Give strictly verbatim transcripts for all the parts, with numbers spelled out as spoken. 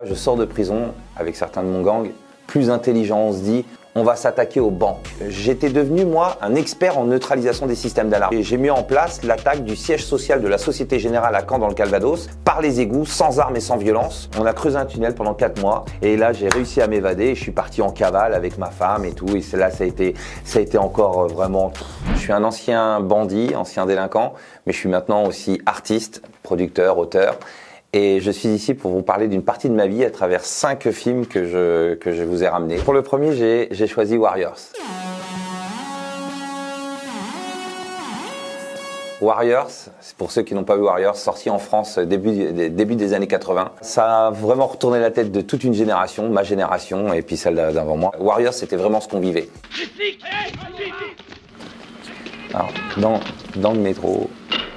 Je sors de prison avec certains de mon gang, plus intelligent, on se dit, on va s'attaquer aux banques. J'étais devenu, moi, un expert en neutralisation des systèmes d'alarme. J'ai mis en place l'attaque du siège social de la Société Générale à Caen dans le Calvados, par les égouts, sans armes et sans violence. On a creusé un tunnel pendant quatre mois et là, j'ai réussi à m'évader. Je suis parti en cavale avec ma femme et tout. Et là, ça a été, ça a été encore vraiment... Je suis un ancien bandit, ancien délinquant, mais je suis maintenant aussi artiste, producteur, auteur. Et je suis ici pour vous parler d'une partie de ma vie à travers cinq films que je, que je vous ai ramenés. Pour le premier, j'ai, j'ai choisi Warriors. Warriors, c'est pour ceux qui n'ont pas vu Warriors, sorti en France début, début des années quatre-vingts. Ça a vraiment retourné la tête de toute une génération, ma génération et puis celle d'avant moi. Warriors, c'était vraiment ce qu'on vivait. Alors, dans, dans le métro...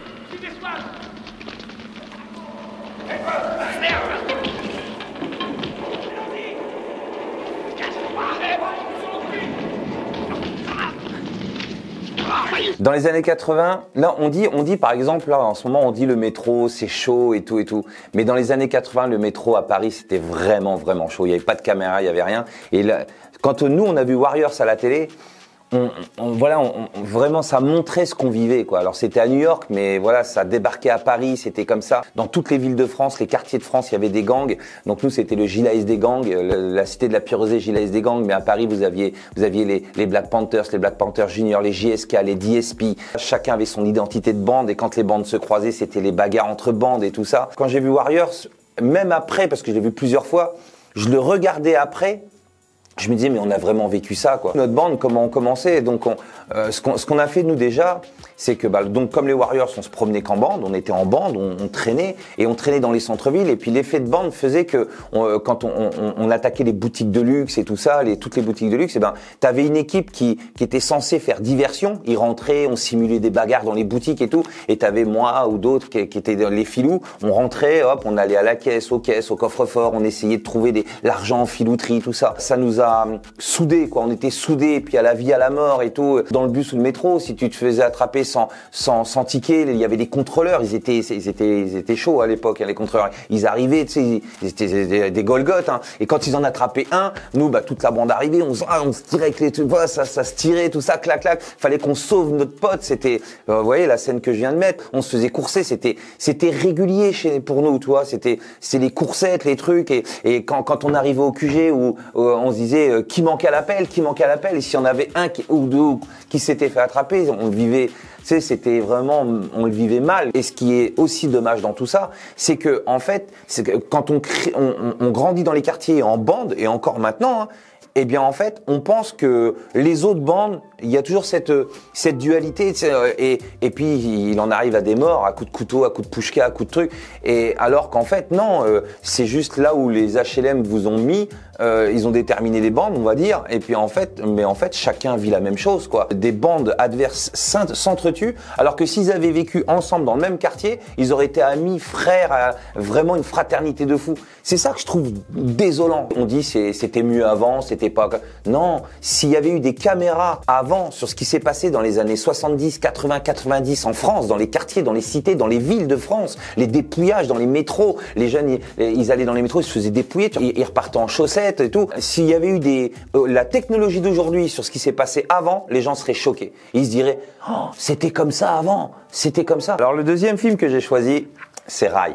Dans les années quatre-vingts, là on dit, on dit par exemple, là en ce moment on dit le métro c'est chaud et tout et tout. Mais dans les années quatre-vingts, le métro à Paris c'était vraiment vraiment chaud. Il n'y avait pas de caméra, il n'y avait rien. Et là, quand nous on a vu Warriors à la télé, on, on, voilà, on, on, vraiment ça montrait ce qu'on vivait quoi. Alors c'était à New York, mais voilà ça débarquait à Paris, c'était comme ça. Dans toutes les villes de France, les quartiers de France, il y avait des gangs. Donc nous c'était le Gilaes des gangs, la, la cité de la Pierrosée, Gilaes des gangs. Mais à Paris vous aviez, vous aviez les, les Black Panthers, les Black Panthers Junior, les J S K, les D S P. Chacun avait son identité de bande et quand les bandes se croisaient, c'était les bagarres entre bandes et tout ça. Quand j'ai vu Warriors, même après, parce que je l'ai vu plusieurs fois, je le regardais après. Je me disais, mais on a vraiment vécu ça, quoi. Notre bande, comment on commençait. Donc, on, euh, ce qu'on ce qu'on a fait, nous, déjà, c'est que, bah, donc, comme les Warriors, on se promenait qu'en bande, on était en bande, on, on traînait, et on traînait dans les centres-villes. Et puis, l'effet de bande faisait que, on, quand on, on, on attaquait les boutiques de luxe et tout ça, les, toutes les boutiques de luxe, et ben, t'avais une équipe qui, qui était censée faire diversion. Ils rentraient, on simulait des bagarres dans les boutiques et tout. Et t'avais moi ou d'autres qui, qui étaient dans les filous. On rentrait, hop, on allait à la caisse, aux caisses, au coffre-fort, on essayait de trouver des, l'argent en filouterie, tout ça. Ça nous a soudés, quoi. On était soudés, et puis à la vie, à la mort et tout. Dans le bus ou le métro, si tu te faisais attraper sans, sans, sans ticket, il y avait des contrôleurs. Ils étaient, ils étaient, ils étaient chauds à l'époque, hein, les contrôleurs. Ils arrivaient, tu sais, ils étaient des, des Golgoths, hein. Et quand ils en attrapaient un, nous, bah, toute la bande arrivait, on, on se tirait avec les trucs, voilà, ça, ça se tirait, tout ça, clac, clac. Fallait qu'on sauve notre pote. C'était, euh, vous voyez, la scène que je viens de mettre. On se faisait courser. C'était, c'était régulier chez, pour nous, tu vois. C'était, c'est les coursettes, les trucs. Et, et quand, quand on arrivait au Q G où, où on se disait, euh, qui manquait à l'appel, qui manquait à l'appel, et s'il y en avait un qui, ou deux qui s'était fait attraper, on vivait, tu sais, c'était vraiment, on le vivait mal. Et ce qui est aussi dommage dans tout ça, c'est que, en fait, c'est que quand on, crée, on, on, on grandit dans les quartiers en bande, et encore maintenant, hein, eh bien, en fait, on pense que les autres bandes, il y a toujours cette, cette dualité, et, et puis il en arrive à des morts, à coups de couteau, à coups de pouchka, à coups de trucs, et alors qu'en fait, non, euh, c'est juste là où les H L M vous ont mis, euh, ils ont déterminé les bandes, on va dire, et puis en fait, mais en fait, chacun vit la même chose, quoi. Des bandes adverses s'entretuent, alors que s'ils avaient vécu ensemble dans le même quartier, ils auraient été amis, frères, vraiment une fraternité de fous. C'est ça que je trouve désolant. On dit c'était mieux avant, c'était pas... Non, s'il y avait eu des caméras avant sur ce qui s'est passé dans les années soixante-dix, quatre-vingts, quatre-vingt-dix en France, dans les quartiers, dans les cités, dans les villes de France, les dépouillages dans les métros, les jeunes, ils, ils allaient dans les métros, ils se faisaient dépouiller, ils, ils repartaient en chaussettes et tout. S'il y avait eu des, euh, la technologie d'aujourd'hui sur ce qui s'est passé avant, les gens seraient choqués. Ils se diraient, oh, c'était comme ça avant, c'était comme ça. Alors le deuxième film que j'ai choisi, c'est Rail.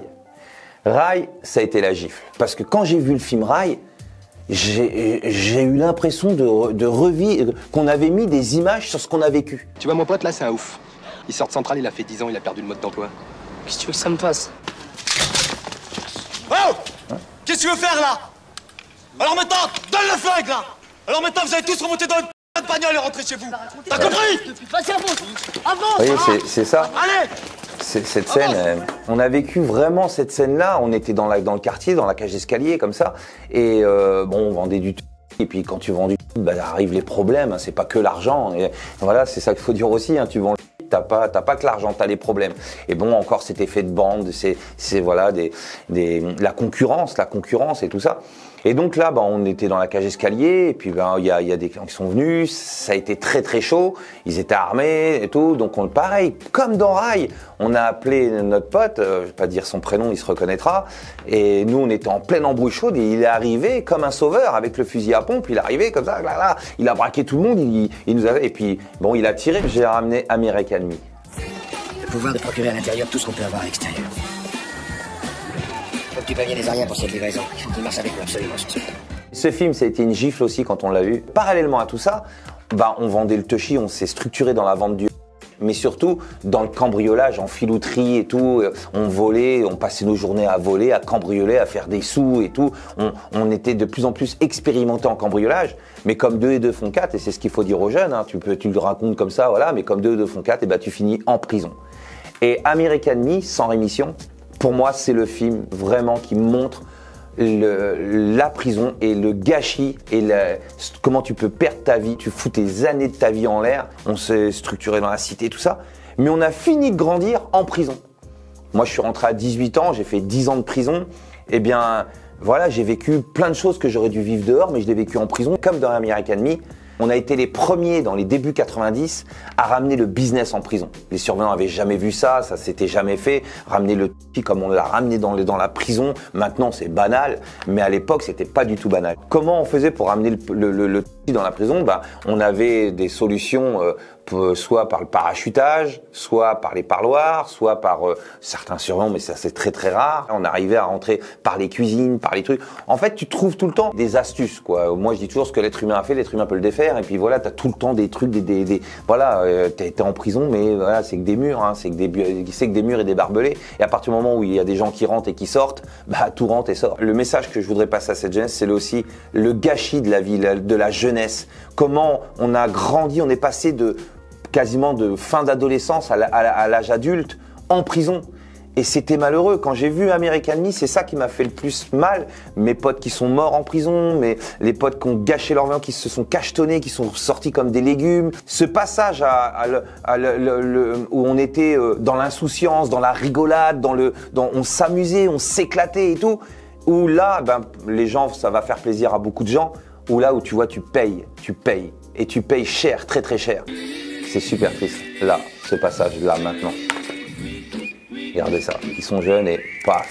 Rail, ça a été la gifle. Parce que quand j'ai vu le film Rail, j'ai eu l'impression de, de revivre, qu'on avait mis des images sur ce qu'on a vécu. Tu vois, mon pote, là, c'est un ouf. Il sort de Centrale, il a fait dix ans, il a perdu le mode d'emploi. Qu'est-ce que tu veux que ça me fasse? Oh hein? Qu'est-ce que tu veux faire, là? Alors maintenant, donne le flingue, là. Alors maintenant, vous allez tous remonter dans une bagnole et rentrer chez vous. T'as compris? Vas-y, avance. Avance. Vous voyez, c'est ça. Allez. Cette scène, euh, on a vécu vraiment cette scène-là. On était dans, la, dans le quartier, dans la cage d'escalier, comme ça. Et euh, bon, on vendait du tout. Et puis quand tu vends du tout, bah, arrivent les problèmes. Hein, c'est pas que l'argent. Et voilà, c'est ça qu'il faut dire aussi. Hein, tu vends t'as pas, t'as pas que l'argent, t'as les problèmes. Et bon, encore cet effet de bande, c'est, c'est voilà, des, des, la concurrence, la concurrence et tout ça. Et donc là, bah, on était dans la cage escalier, et puis ben il y a, y a des clients qui sont venus, ça a été très très chaud, ils étaient armés et tout, donc on, pareil, comme dans Rail, on a appelé notre pote, euh, je vais pas dire son prénom, il se reconnaîtra, et nous on était en pleine embrouille chaude, et il est arrivé comme un sauveur avec le fusil à pompe, il est arrivé comme ça, là, là, il a braqué tout le monde, il, il nous avait, et puis bon, il a tiré, j'ai ramené American Me. Le pouvoir de procurer à l'intérieur tout ce qu'on peut avoir à l'extérieur. Faut que tu préviennes les Ariens pour cette livraison. Ils marchent avec nous absolument sur ce coup. Ce film, ça a été une gifle aussi quand on l'a vu. Parallèlement à tout ça, bah, on vendait le Tushy, on s'est structuré dans la vente du... Mais surtout, dans le cambriolage, en filouterie et tout, on volait, on passait nos journées à voler, à cambrioler, à faire des sous et tout. On, on était de plus en plus expérimentés en cambriolage. Mais comme deux et deux font quatre, et c'est ce qu'il faut dire aux jeunes, hein, tu, peux, tu le racontes comme ça, voilà, mais comme deux et deux font quatre, et bah, tu finis en prison. Et American Me, sans rémission, pour moi, c'est le film vraiment qui montre le, la prison et le gâchis et la, comment tu peux perdre ta vie. Tu fous tes années de ta vie en l'air. On s'est structuré dans la cité, tout ça. Mais on a fini de grandir en prison. Moi, je suis rentré à dix-huit ans, j'ai fait dix ans de prison. Eh bien, voilà, j'ai vécu plein de choses que j'aurais dû vivre dehors, mais je l'ai vécu en prison, comme dans American Me. On a été les premiers dans les débuts quatre-vingt-dix à ramener le business en prison. Les surveillants n'avaient jamais vu ça, ça s'était jamais fait. Ramener le Tushy comme on l'a ramené dans, les, dans la prison, maintenant c'est banal, mais à l'époque c'était pas du tout banal. Comment on faisait pour ramener le, le, le, le Tushy dans la prison? Bah, on avait des solutions euh, pour, soit par le parachutage, soit par les parloirs, soit par euh, certains surveillants, mais ça c'est très très rare. On arrivait à rentrer par les cuisines, par les trucs. En fait, tu trouves tout le temps des astuces, quoi. Moi je dis toujours ce que l'être humain a fait, l'être humain peut le défaire. Et puis voilà, t'as tout le temps des trucs, des, des, des voilà, euh, t'es, t'es en prison, mais voilà, c'est que des murs, hein, c'est que des, c'est que des murs et des barbelés. Et à partir du moment où il y a des gens qui rentrent et qui sortent, bah tout rentre et sort. Le message que je voudrais passer à cette jeunesse, c'est aussi le gâchis de la vie, de la jeunesse. Comment on a grandi, on est passé de quasiment de fin d'adolescence à, à, à l'âge adulte en prison. Et c'était malheureux. Quand j'ai vu American Me, c'est ça qui m'a fait le plus mal. Mes potes qui sont morts en prison, mais les potes qui ont gâché leur vie, qui se sont cachetonnés, qui sont sortis comme des légumes. Ce passage à, à, le, à le, le, le, où on était dans l'insouciance, dans la rigolade, dans le, dans, on s'amusait, on s'éclatait et tout. Où là, ben, les gens, ça va faire plaisir à beaucoup de gens. Où là où tu vois, tu payes, tu payes. Et tu payes cher, très très cher. C'est super triste. Là, ce passage-là, maintenant. Regardez ça, ils sont jeunes et paf.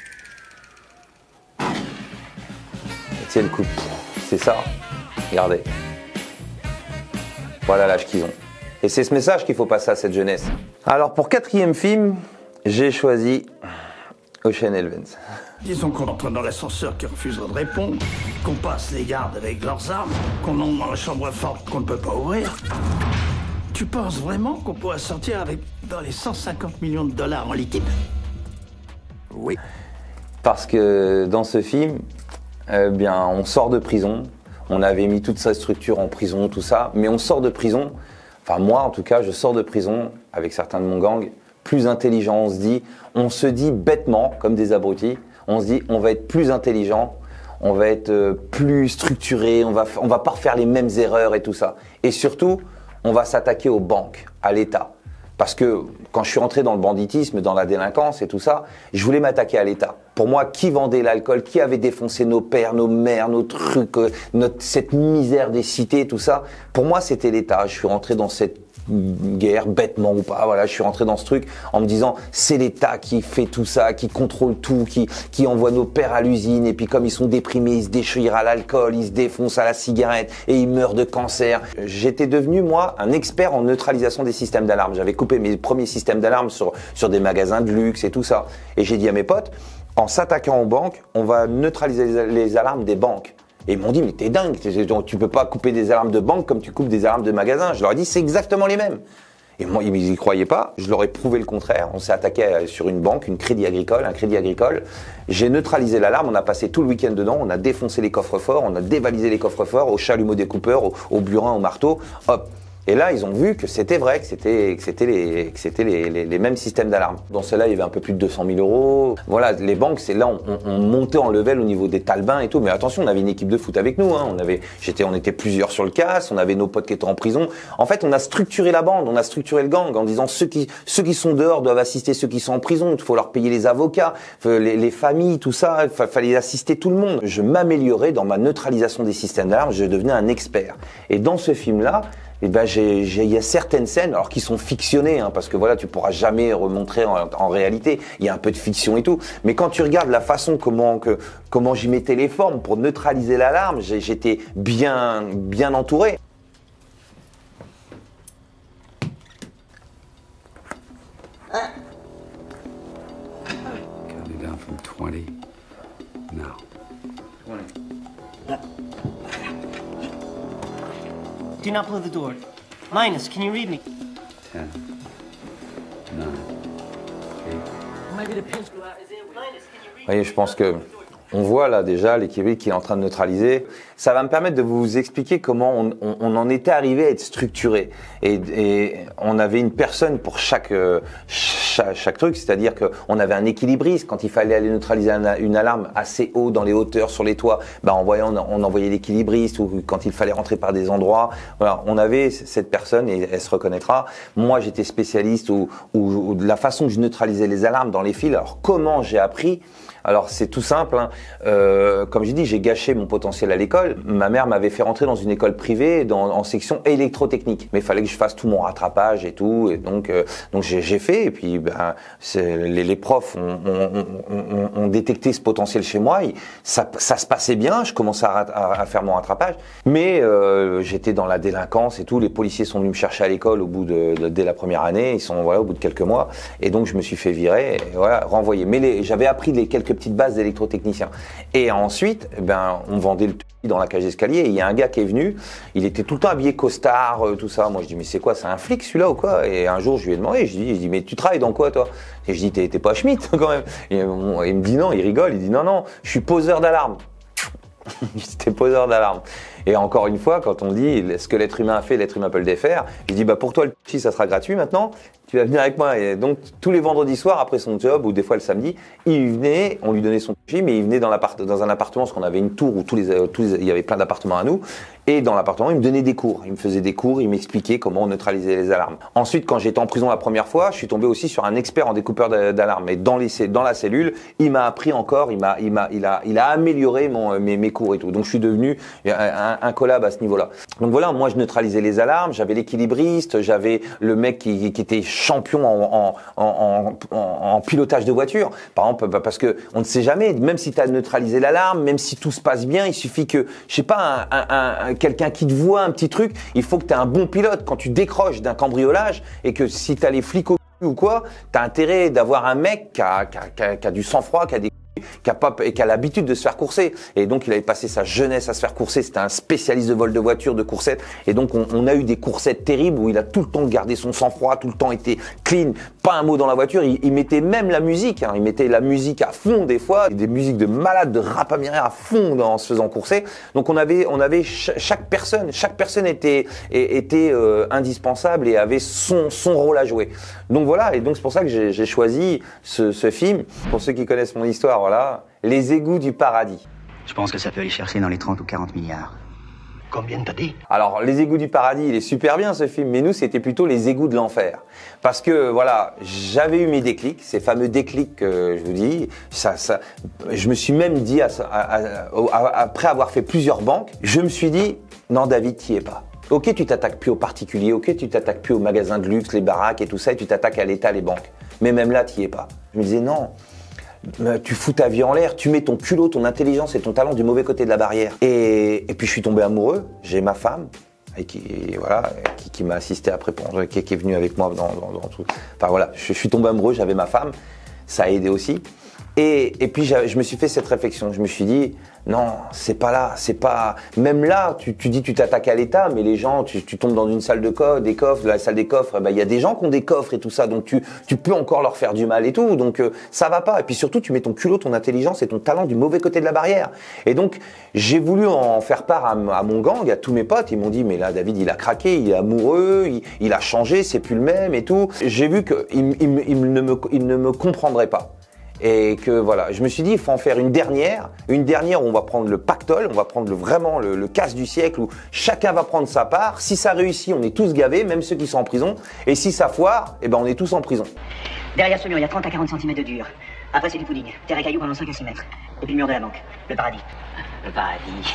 Tiens le coup, c'est ça. Regardez. Voilà l'âge qu'ils ont. Et c'est ce message qu'il faut passer à cette jeunesse. Alors pour quatrième film, j'ai choisi Ocean Eleven. Disons qu'on entre dans l'ascenseur qui refuserait de répondre, qu'on passe les gardes avec leurs armes, qu'on entre dans la chambre forte qu'on ne peut pas ouvrir. Tu penses vraiment qu'on pourra sortir avec dans les cent cinquante millions de dollars en liquide? Oui. Parce que dans ce film, eh bien, on sort de prison. On avait mis toute sa structure en prison, tout ça. Mais on sort de prison, enfin moi en tout cas, je sors de prison avec certains de mon gang, plus intelligent. On se dit, on se dit bêtement, comme des abrutis, on se dit, on va être plus intelligent, on va être plus structuré, on va, on va pas refaire les mêmes erreurs et tout ça. Et surtout, on va s'attaquer aux banques, à l'État. Parce que quand je suis rentré dans le banditisme, dans la délinquance et tout ça, je voulais m'attaquer à l'État. Pour moi, qui vendait l'alcool, qui avait défoncé nos pères, nos mères, nos trucs, notre, cette misère des cités, tout ça, pour moi, c'était l'État. Je suis rentré dans cette guerre, bêtement ou pas, voilà, je suis rentré dans ce truc en me disant, c'est l'État qui fait tout ça, qui contrôle tout, qui, qui envoie nos pères à l'usine, et puis comme ils sont déprimés, ils se déchirent à l'alcool, ils se défoncent à la cigarette, et ils meurent de cancer. J'étais devenu, moi, un expert en neutralisation des systèmes d'alarme. J'avais coupé mes premiers systèmes d'alarme sur, sur des magasins de luxe et tout ça. Et j'ai dit à mes potes, en s'attaquant aux banques, on va neutraliser les, les alarmes des banques. Et ils m'ont dit, mais t'es dingue, tu peux pas couper des alarmes de banque comme tu coupes des alarmes de magasins. Je leur ai dit, c'est exactement les mêmes. Et moi, ils n'y croyaient pas, je leur ai prouvé le contraire. On s'est attaqué sur une banque, une crédit agricole, un crédit agricole. J'ai neutralisé l'alarme, on a passé tout le week-end dedans, on a défoncé les coffres-forts, on a dévalisé les coffres-forts, au chalumeau découpeur, au, au burin, au marteau, hop. Et là, ils ont vu que c'était vrai, que c'était que c'était les que c'était les, les, les mêmes systèmes d'alarme. Dans celle-là, il y avait un peu plus de deux cent mille euros. Voilà, les banques, c'est là, on, on montait en level au niveau des talbins et tout. Mais attention, on avait une équipe de foot avec nous. Hein. On avait, j'étais, on était plusieurs sur le casse. On avait nos potes qui étaient en prison. En fait, on a structuré la bande, on a structuré le gang en disant ceux qui ceux qui sont dehors doivent assister ceux qui sont en prison. Il faut leur payer les avocats, les, les familles, tout ça. Il fallait assister tout le monde. Je m'améliorais dans ma neutralisation des systèmes d'alarme. Je devenais un expert. Et dans ce film-là, eh ben j'ai, j'ai, il y a certaines scènes, alors qui sont fictionnées, hein, parce que voilà, tu pourras jamais remontrer en, en réalité. Il y a un peu de fiction et tout. Mais quand tu regardes la façon comment que comment j'y mettais les formes pour neutraliser l'alarme, j'ai, j'étais bien bien entouré. Counting down from twenty. Now. Do not blow the door. Linus, can you read me? Ten. Nine. Eight. Maybe the pinch go out. Is it Linus? Can you read me? Vous voyez, je pense que on voit là déjà l'équilibre qu'il est en train de neutraliser. Ça va me permettre de vous expliquer comment on, on, on en était arrivé à être structuré. Et, et on avait une personne pour chaque chaque, chaque truc, c'est-à-dire que on avait un équilibriste quand il fallait aller neutraliser une, une alarme assez haut dans les hauteurs, sur les toits. Bah en voyant, on envoyait l'équilibriste, ou quand il fallait rentrer par des endroits. Voilà, on avait cette personne et elle se reconnaîtra. Moi, j'étais spécialiste ou, ou, ou de la façon que je neutralisais les alarmes dans les fils. Alors comment j'ai appris? Alors c'est tout simple, hein. euh, comme j'ai dit, j'ai gâché mon potentiel à l'école. Ma mère m'avait fait rentrer dans une école privée dans, en section électrotechnique, mais il fallait que je fasse tout mon rattrapage et tout, et donc euh, donc j'ai, j'ai fait. Et puis ben c'est, les, les profs ont, ont, ont, ont détecté ce potentiel chez moi. Et ça, ça se passait bien, je commençais à, à, à faire mon rattrapage, mais euh, j'étais dans la délinquance et tout. Les policiers sont venus me chercher à l'école au bout de, de dès la première année. Ils sont voilà au bout de quelques mois, et donc je me suis fait virer, et voilà renvoyé. Mais les, j'avais appris les quelques petites bases d'électrotechnicien. Et ensuite, ben, on vendait le dans la cage d'escalier. Et il y a un gars qui est venu, il était tout le temps habillé costard, euh, tout ça. Moi, je dis, mais c'est quoi, c'est un flic celui-là ou quoi? Et un jour, je lui ai demandé, je dis, je dis mais tu travailles dans quoi toi? Et je dis, t'es, t'es pas Schmitt quand même? Et bon, il me dit non, il rigole, il dit non, non, je suis poseur d'alarme. J'étais poseur d'alarme. Et encore une fois, quand on dit ce que l'être humain a fait, l'être humain peut le défaire, je dis bah pour toi le petit ça sera gratuit maintenant, tu vas venir avec moi. Et donc tous les vendredis soirs après son job ou des fois le samedi, il venait, on lui donnait son petit, mais il venait dans, l'appart- dans un appartement parce qu'on avait une tour où tous les, tous les, il y avait plein d'appartements à nous. Et dans l'appartement, il me donnait des cours, il me faisait des cours, il m'expliquait comment on neutralisait les alarmes. Ensuite, quand j'étais en prison la première fois, je suis tombé aussi sur un expert en découpeur d'alarmes. Et dans, les, dans la cellule, il m'a appris encore, il m'a, il m'a, il a, il a amélioré mon, mes, mes cours et tout. Donc je suis devenu un, un collab à ce niveau-là. Donc voilà, moi je neutralisais les alarmes, j'avais l'équilibriste, j'avais le mec qui, qui était champion en, en, en, en, en pilotage de voiture. Par exemple, parce que on ne sait jamais, même si tu as neutralisé l'alarme, même si tout se passe bien, il suffit que, je sais pas, un, un, un, quelqu'un qui te voit un petit truc, il faut que tu aies un bon pilote. Quand tu décroches d'un cambriolage et que si tu as les flics au cul ou quoi, tu as intérêt d'avoir un mec qui a, qui a, qui a, qui a du sang-froid, qui a des qui a, pas, et qui a l'habitude de se faire courser. Et donc, il avait passé sa jeunesse à se faire courser. C'était un spécialiste de vol de voiture, de coursettes. Et donc, on, on a eu des coursettes terribles où il a tout le temps gardé son sang-froid, tout le temps été clean, pas un mot dans la voiture. Il, il mettait même la musique. Hein. Il mettait la musique à fond des fois, des musiques de malade, de rap américain à fond en se faisant courser. Donc, on avait, on avait ch- chaque personne, chaque personne était, était euh, indispensable et avait son, son rôle à jouer. Donc voilà. Et donc, c'est pour ça que j'ai, j'ai choisi ce, ce film. Pour ceux qui connaissent mon histoire, voilà, Les égouts du paradis. Je pense que ça peut aller chercher dans les trente ou quarante milliards. Combien t'as dit? Alors, Les égouts du paradis, il est super bien ce film, mais nous, c'était plutôt Les égouts de l'enfer. Parce que, voilà, j'avais eu mes déclics, ces fameux déclics que je vous dis. Ça, ça, je me suis même dit, à, à, à, après avoir fait plusieurs banques, je me suis dit, non, David, t'y es pas. Ok, tu t'attaques plus aux particuliers, ok, tu t'attaques plus aux magasins de luxe, les baraques et tout ça, et tu t'attaques à l'État, les banques. Mais même là, t'y es pas. Je me disais, non. Tu fous ta vie en l'air, tu mets ton culot, ton intelligence et ton talent du mauvais côté de la barrière. Et, et puis je suis tombé amoureux, j'ai ma femme, et qui, voilà, qui, qui m'a assisté après, qui, qui est venue avec moi dans, dans, dans tout. Enfin voilà, je, je suis tombé amoureux, j'avais ma femme, ça a aidé aussi. Et, et puis je me suis fait cette réflexion. Je me suis dit, non, c'est pas là, c'est pas. Même là, tu, tu dis tu t'attaques à l'État, mais les gens, tu, tu tombes dans une salle de coffre, des coffres, la salle des coffres, il ben, y a des gens qui ont des coffres et tout ça, donc tu, tu peux encore leur faire du mal et tout, donc euh, ça va pas. Et puis surtout, tu mets ton culot, ton intelligence et ton talent du mauvais côté de la barrière. Et donc, j'ai voulu en faire part à, à mon gang, à tous mes potes. Ils m'ont dit, mais là, David, il a craqué, il est amoureux, il, il a changé, c'est plus le même et tout. J'ai vu qu'il il, il, il ne me, il ne me comprendrait pas. Et que voilà, je me suis dit, il faut en faire une dernière, une dernière où on va prendre le pactole, on va prendre le, vraiment le, le casse du siècle, où chacun va prendre sa part. Si ça réussit, on est tous gavés, même ceux qui sont en prison. Et si ça foire, eh ben on est tous en prison. Derrière ce mur, il y a trente à quarante centimètres de dur. Après, c'est du pudding. Terre et cailloux pendant cinq à six mètres. Et puis le mur de la banque. Le paradis. Le paradis.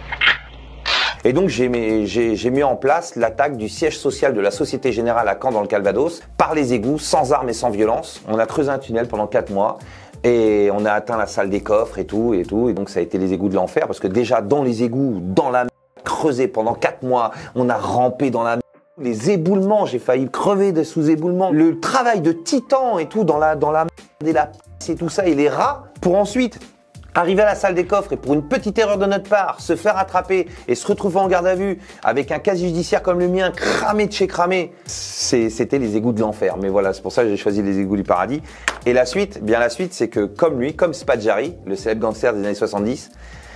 Et donc j'ai mis, j'ai, j'ai mis en place l'attaque du siège social de la Société Générale à Caen dans le Calvados par les égouts, sans armes et sans violence. On a creusé un tunnel pendant quatre mois et on a atteint la salle des coffres et tout et tout. Et donc ça a été les égouts de l'enfer parce que déjà dans les égouts, dans la merde, creusé pendant quatre mois, on a rampé dans la merde. Les éboulements, j'ai failli crever de sous éboulements. Le travail de titan et tout dans la dans la merde et la pisse et tout ça et les rats pour ensuite arriver à la salle des coffres et pour une petite erreur de notre part, se faire attraper et se retrouver en garde à vue avec un casier judiciaire comme le mien, cramé de chez cramé, c'est, c'était les égouts de l'enfer. Mais voilà, c'est pour ça que j'ai choisi les égouts du paradis. Et la suite, bien la suite, c'est que comme lui, comme Spadjari, le célèbre gangster des années soixante-dix,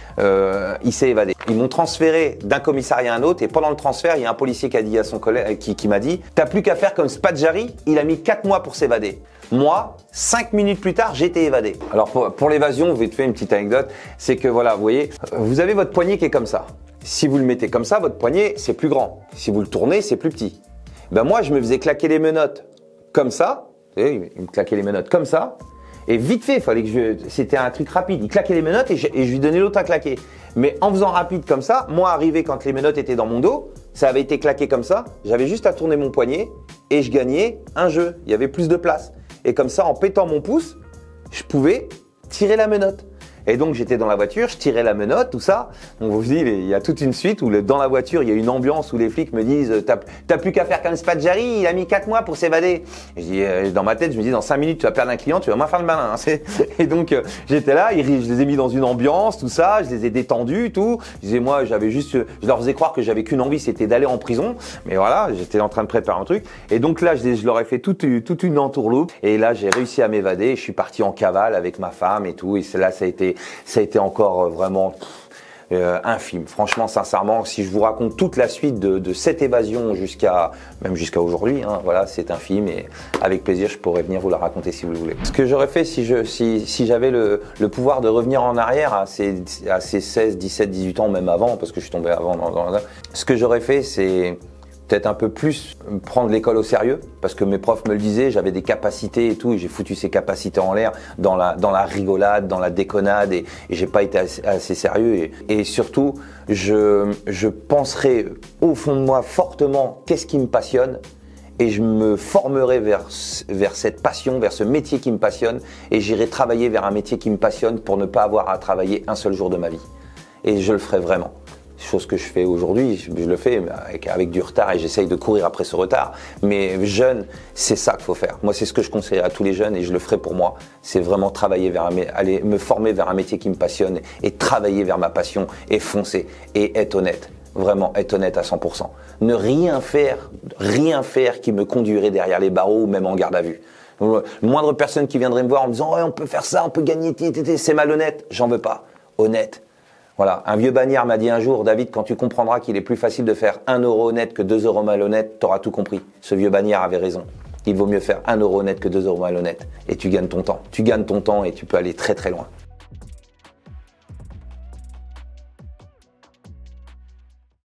euh, il s'est évadé. Ils m'ont transféré d'un commissariat à un autre et pendant le transfert, il y a un policier qui a dit à son collègue, qui, qui m'a dit, t'as plus qu'à faire comme Spadjari, il a mis quatre mois pour s'évader. Moi, cinq minutes plus tard, j'étais évadé. Alors pour, pour l'évasion, je vais te faire une petite anecdote, c'est que voilà, vous voyez, vous avez votre poignet qui est comme ça. Si vous le mettez comme ça, votre poignet, c'est plus grand. Si vous le tournez, c'est plus petit. Ben moi, je me faisais claquer les menottes comme ça. Vous savez, il me claquait les menottes comme ça. Et vite fait, il fallait que je, c'était un truc rapide. Il claquait les menottes et je, et je lui donnais l'autre à claquer. Mais en faisant rapide comme ça, moi arrivé quand les menottes étaient dans mon dos, ça avait été claqué comme ça. J'avais juste à tourner mon poignet et je gagnais un jeu. Il y avait plus de place. Et comme ça, en pétant mon pouce, je pouvais tirer la menotte. Et donc, j'étais dans la voiture, je tirais la menotte, tout ça. On vous dit, il y a toute une suite où le, dans la voiture, il y a une ambiance où les flics me disent « T'as, t'as plus qu'à faire comme Spadjari, il a mis quatre mois pour s'évader. » Et je dis, euh, dans ma tête, je me dis « Dans cinq minutes, tu vas perdre un client, tu vas moins faire le malin. Hein. » Et donc, euh, j'étais là, ils, je les ai mis dans une ambiance, tout ça, je les ai détendus, tout. Je disais, moi, j'avais juste, je leur faisais croire que j'avais qu'une envie, c'était d'aller en prison. Mais voilà, j'étais en train de préparer un truc. Et donc là, je, je leur ai fait toute, toute une entourloupe. Et là, j'ai réussi à m'évader. Je suis parti en cavale avec ma femme et tout. Et c'est là, ça a été, ça a été encore vraiment euh, infime. Franchement, sincèrement, si je vous raconte toute la suite de, de cette évasion jusqu'à même jusqu'à aujourd'hui, hein, voilà, c'est infime et avec plaisir, je pourrais venir vous la raconter si vous le voulez. Ce que j'aurais fait si je si, si j'avais le, le pouvoir de revenir en arrière à ces, à ces seize, dix-sept, dix-huit ans, même avant, parce que je suis tombé avant dans, dans, dans ce que j'aurais fait, c'est peut-être un peu plus prendre l'école au sérieux, parce que mes profs me le disaient, j'avais des capacités et tout, et j'ai foutu ces capacités en l'air dans la, dans la rigolade, dans la déconnade, et, et j'ai pas été assez, assez sérieux. Et, et surtout, je, je penserai au fond de moi fortement qu'est-ce qui me passionne, et je me formerai vers, vers cette passion, vers ce métier qui me passionne, et j'irai travailler vers un métier qui me passionne pour ne pas avoir à travailler un seul jour de ma vie. Et je le ferai vraiment. Chose que je fais aujourd'hui, je, je le fais avec, avec du retard et j'essaye de courir après ce retard. Mais jeune, c'est ça qu'il faut faire. Moi, c'est ce que je conseille à tous les jeunes et je le ferai pour moi. C'est vraiment travailler vers un, aller me former vers un métier qui me passionne et travailler vers ma passion et foncer et être honnête. Vraiment être honnête à cent pour cent. Ne rien faire, rien faire qui me conduirait derrière les barreaux ou même en garde à vue. Le moindre personne qui viendrait me voir en me disant ouais, on peut faire ça, on peut gagner, c'est malhonnête. J'en veux pas. Honnête. Voilà, un vieux bagnard m'a dit un jour, David, quand tu comprendras qu'il est plus facile de faire un euro honnête que deux euros malhonnête, t'auras tout compris. Ce vieux bagnard avait raison. Il vaut mieux faire un euro honnête que deux euros malhonnête. Et tu gagnes ton temps. Tu gagnes ton temps et tu peux aller très très loin.